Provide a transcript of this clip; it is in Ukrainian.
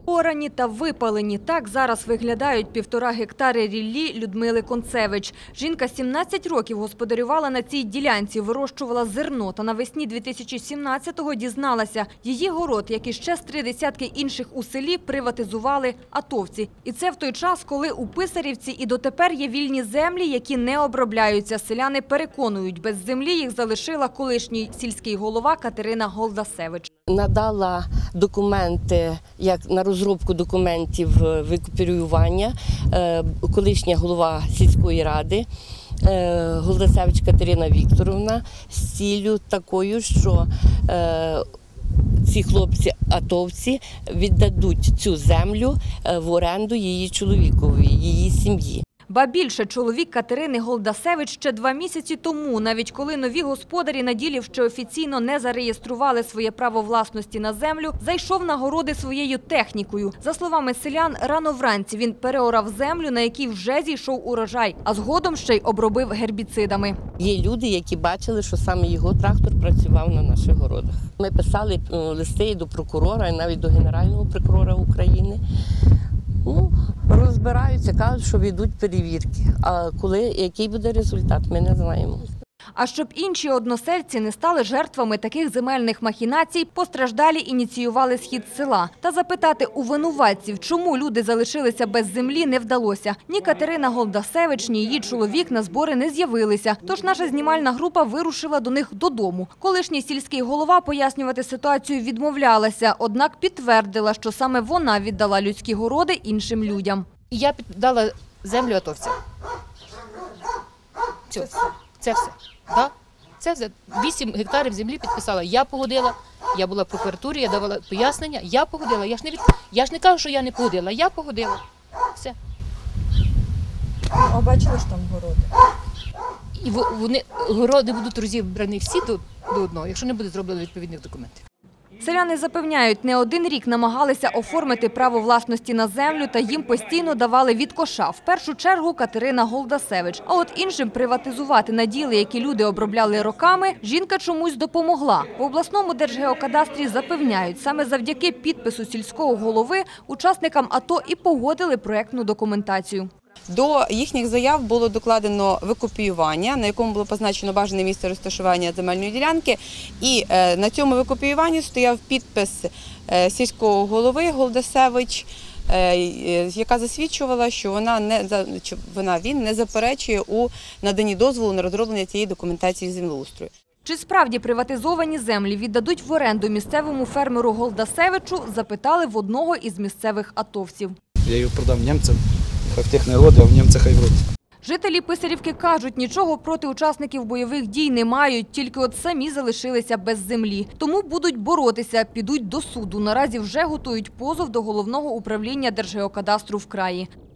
Орані та випалені. Так зараз виглядають 1,5 гектари ріллі Людмили Концевич. Жінка 17 років господарювала на цій ділянці, вирощувала зерно. Та навесні 2017-го дізналася, її город, як і ще з 3 десятки інших у селі, приватизували атовці. І це в той час, коли у Писарівці і дотепер є вільні землі, які не обробляються. Селяни переконують, без землі їх залишила колишній сільський голова Катерина Голдасевич. Надала документи, як на розробку документів викопіювання, колишня голова сільської ради Голдасевич Катерина Вікторівна з ціллю такою, що ці хлопці-атовці віддадуть цю землю в оренду її чоловікові, її сім'ї. Ба більше, чоловік Катерини Голдасевич ще 2 місяці тому, навіть коли нові господарі на ділі ще офіційно не зареєстрували своє право власності на землю, зайшов на городи своєю технікою. За словами селян, рано вранці він переорав землю, на якій вже зійшов урожай, а згодом ще й обробив гербіцидами. Є люди, які бачили, що саме його трактор працював на наших городах. Ми писали листи і до прокурора, і навіть до Генерального прокурора України. Розбираються, кажуть, що ведуть перевірки. А який буде результат, ми не знаємо. А щоб інші односельці не стали жертвами таких земельних махінацій, постраждалі ініціювали схід села. Та запитати у винуватців, чому люди залишилися без землі, не вдалося. Ні Катерина Голдасевич, ні її чоловік на збори не з'явилися. Тож наша знімальна група вирушила до них додому. Колишній сільський голова пояснювати ситуацію відмовлялася, однак підтвердила, що саме вона віддала людські городи іншим людям. Я віддала землю атовцям. Це все. Да? Це все. 8 гектарів землі підписала. Я погодила, я була в прокуратурі, я давала пояснення, я погодила. Я ж не кажу, що я не погодила, я погодила. Все. А бачили ж там городи? І городи будуть розібрані всі до одного, якщо не буде зроблено відповідних документів. Селяни запевняють, не один рік намагалися оформити право власності на землю, та їм постійно давали від коша. В першу чергу Катерина Голдасевич. А от іншим приватизувати наділи, які люди обробляли роками, жінка чомусь допомогла. В обласному Держгеокадастрі запевняють, саме завдяки підпису сільського голови учасникам АТО і погодили проєктну документацію. До їхніх заяв було докладено викопіювання, на якому було позначено бажане місце розташування земельної ділянки. І на цьому викопіюванні стояв підпис сільського голови Голдасевич, яка засвідчувала, що він не заперечує у наданні дозволу на розроблення цієї документації землеустрою. Чи справді приватизовані землі віддадуть в оренду місцевому фермеру Голдасевичу, запитали в одного із місцевих атовців. Я її продам німцям. В тих народів, а в німцях хай вруть. Жителі Писарівки кажуть, нічого проти учасників бойових дій не мають, тільки от самі залишилися без землі. Тому будуть боротися, підуть до суду. Наразі вже готують позов до Головного управління Держгеокадастру в краї.